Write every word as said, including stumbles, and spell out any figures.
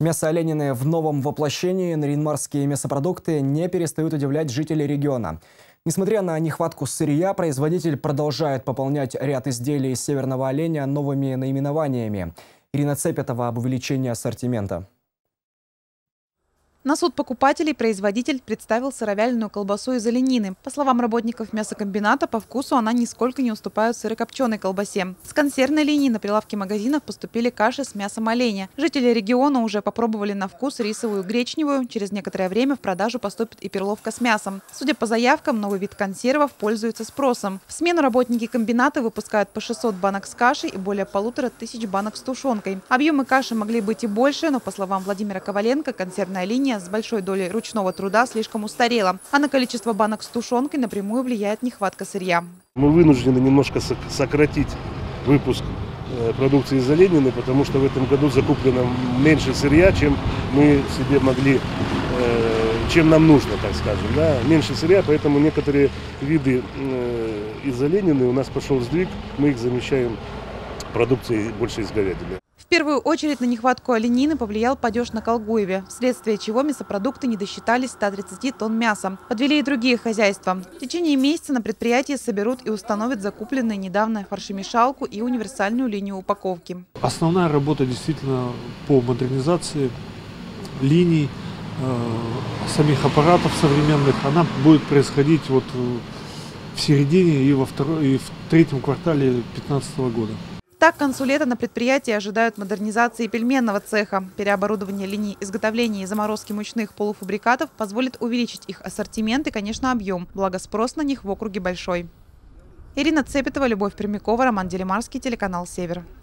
Мясо оленины в новом воплощении, нарьян-марские мясопродукты не перестают удивлять жителей региона. Несмотря на нехватку сырья, производитель продолжает пополнять ряд изделий из северного оленя новыми наименованиями. Ирина Цепетова об увеличении ассортимента. На суд покупателей производитель представил сыровяленую колбасу из оленины. По словам работников мясокомбината, по вкусу она нисколько не уступает сырокопченой колбасе. С консервной линии на прилавки магазинов поступили каши с мясом оленя. Жители региона уже попробовали на вкус рисовую, гречневую. Через некоторое время в продажу поступит и перловка с мясом. Судя по заявкам, новый вид консервов пользуется спросом. В смену работники комбината выпускают по шестьсот банок с кашей и более полутора тысяч банок с тушенкой. Объемы каши могли быть и больше, но, по словам Владимира Коваленко, консервная линия с большой долей ручного труда слишком устарела, а на количество банок с тушенкой напрямую влияет нехватка сырья. Мы вынуждены немножко сократить выпуск продукции из оленины, потому что в этом году закуплено меньше сырья, чем мы себе могли, чем нам нужно, так скажем. Да? Меньше сырья, поэтому некоторые виды из оленины у нас пошел сдвиг, мы их замещаем продукцией больше из говядины. В первую очередь на нехватку оленины повлиял падеж на Колгуеве, вследствие чего мясопродукты не досчитались ста тридцати тонн мяса. Подвели и другие хозяйства. В течение месяца на предприятии соберут и установят закупленные недавно фаршемешалку и универсальную линию упаковки. Основная работа действительно по модернизации линий, э, самих аппаратов современных, она будет происходить вот в середине и во второй, и в третьем квартале две тысячи пятнадцатого года. Так, к концу лета на предприятии ожидают модернизации пельменного цеха. Переоборудование линий изготовления и заморозки мучных полуфабрикатов позволит увеличить их ассортимент и, конечно, объем. Благо спрос на них в округе большой. Ирина Цепетова, Любовь Пермякова, Роман Делимарский, телеканал «Север».